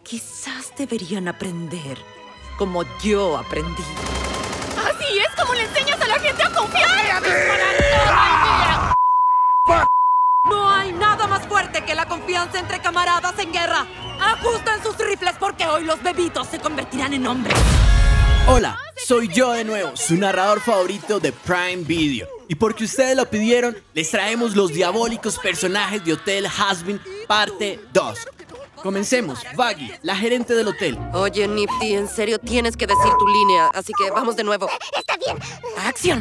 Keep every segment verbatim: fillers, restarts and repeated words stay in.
Quizás deberían aprender como yo aprendí. Así es como le enseñas a la gente a confiar. No hay nada más fuerte que la confianza entre camaradas en guerra. Ajusten sus rifles porque hoy los bebitos se convertirán en hombres. Hola, soy yo de nuevo, su narrador favorito de Prime Video. Y porque ustedes lo pidieron, les traemos los diabólicos personajes de Hotel Hazbin, parte dos. Comencemos. Baggy, la gerente del hotel. Oye, Nifty, en serio tienes que decir tu línea, así que vamos de nuevo. Está bien. ¡Acción!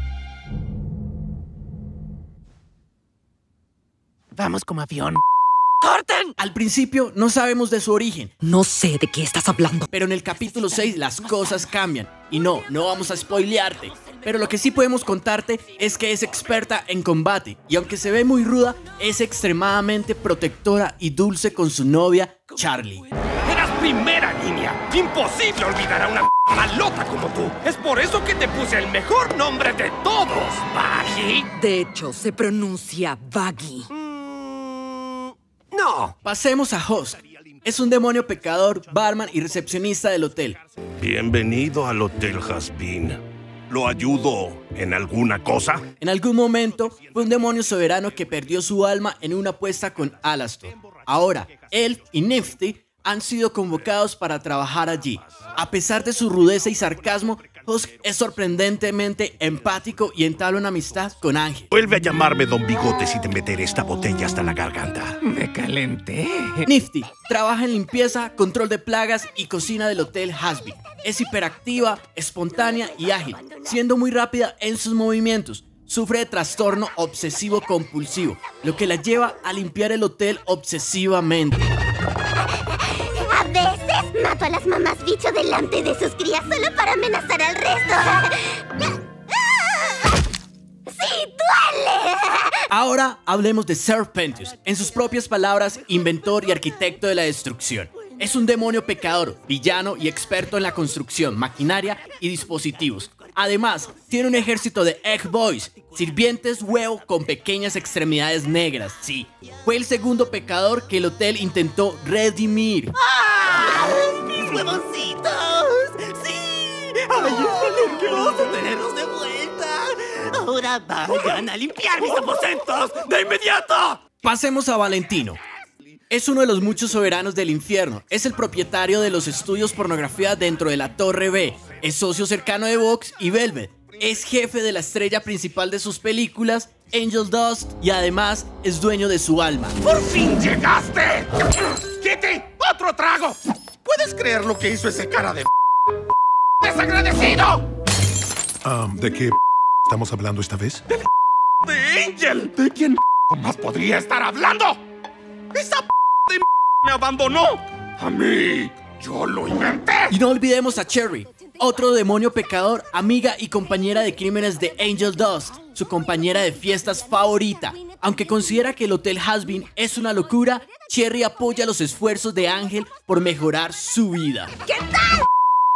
Vamos como avión. ¡Corten! Al principio no sabemos de su origen, No sé de qué estás hablando. pero en el capítulo seis las cosas cambian. Y no, no vamos a spoilearte. Pero lo que sí podemos contarte es que es experta en combate. Y aunque se ve muy ruda, es extremadamente protectora y dulce con su novia, Charlie. ¡Eras primera línea! ¡Imposible olvidar a una malota como tú! Es por eso que te puse el mejor nombre de todos, Baggy. De hecho, se pronuncia Baggy. Mm, no. Pasemos a Husk. Es un demonio pecador, barman y recepcionista del hotel. Bienvenido al Hotel Hazbin. ¿Lo ayudo en alguna cosa? En algún momento fue un demonio soberano que perdió su alma en una apuesta con Alastor. Ahora, Elf y Nifty han sido convocados para trabajar allí. A pesar de su rudeza y sarcasmo, Husk es sorprendentemente empático y entabla una amistad con Ángel. Vuelve a llamarme Don Bigotes y te meteré esta botella hasta la garganta. Me calenté. Nifty trabaja en limpieza, control de plagas y cocina del Hotel Hazbin. Es hiperactiva, espontánea y ágil, siendo muy rápida en sus movimientos. Sufre de trastorno obsesivo compulsivo, lo que la lleva a limpiar el hotel obsesivamente. A veces mato a las mamás bicho delante de sus crías solo para amenazar al resto. ¡Sí, duele! Ahora hablemos de Serpentius, en sus propias palabras, inventor y arquitecto de la destrucción. Es un demonio pecador, villano y experto en la construcción, maquinaria y dispositivos. Además, tiene un ejército de Egg Boys, sirvientes huevo con pequeñas extremidades negras, sí. Fue el segundo pecador que el hotel intentó redimir. ¡Ay, mis huevoncitos! ¡Sí! ¡Ay, está nervioso tenerlos de vuelta! Ahora vayan a limpiar mis aposentos de inmediato. Pasemos a Valentino. Es uno de los muchos soberanos del infierno. Es el propietario de los estudios pornografía dentro de la Torre B. Es socio cercano de Vox y Velvet. Es jefe de la estrella principal de sus películas, Angel Dust, y además es dueño de su alma. ¡Por fin llegaste! ¡Kitty! ¡Otro trago! ¿Puedes creer lo que hizo ese cara de desagradecido? Um, ¿De qué estamos hablando esta vez? ¡De Angel! ¿De quién más podría estar hablando? ¡Esa de me abandonó! ¡A mí! ¡Yo lo inventé! Y no olvidemos a Cherry, otro demonio pecador, amiga y compañera de crímenes de Angel Dust, su compañera de fiestas favorita. Aunque considera que el Hotel Hazbin es una locura, Cherry apoya los esfuerzos de Ángel por mejorar su vida. ¿Qué tal?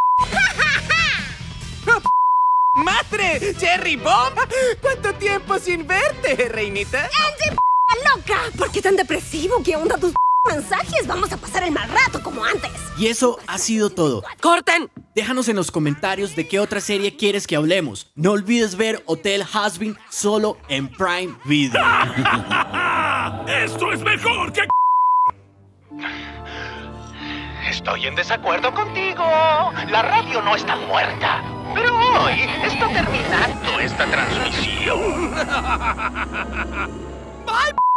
¡Madre! ¡Cherry Bomb! ¿Cuánto tiempo sin verte, reinita? ¡Angie, loca! ¿Por qué tan depresivo? ¿Qué onda tus mensajes? Vamos a pasar el mal rato como antes. Y eso ha sido todo. ¡Corten! Déjanos en los comentarios de qué otra serie quieres que hablemos. No olvides ver Hotel Hazbin solo en Prime Video. ¡Esto es mejor que... Estoy en desacuerdo contigo. La radio no está muerta. Pero hoy está terminando esta transmisión. ¡Bye!